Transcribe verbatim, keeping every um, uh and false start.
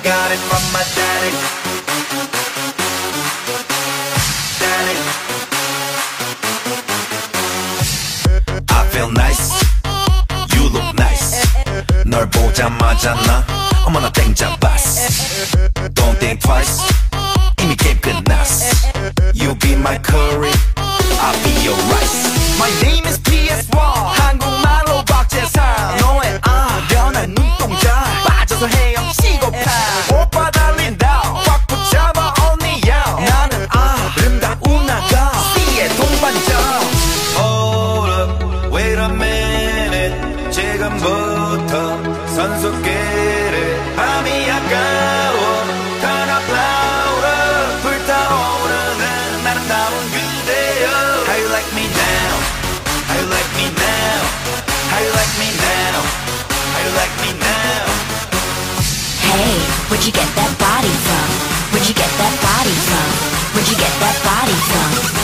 got it from my daddy. Daddy. I feel nice. You look nice. 널 보자마자 나 어머나 땡 잡았어. Don't think twice. 이미 게임 끝났어. You be my curry, I'll be your rice. My name is 피 에스 원. 한국말로 박재상. 너의 아련한 눈동자 빠져서 헤엄치고파. 오빠 달린다 꽉 붙잡아 언니 야. 나는 아름다운 아가 C의 동반자. Hold up, wait a minute. 지금부터 선수끼리 밤이 아까워. Turn up louder. 불타오르는 아름다운 그대여. How you like me now? How you like me now? How you like me now? How you like me now? Hey, where'd you get that body from? Where'd you get that body from? Where'd you get that body from?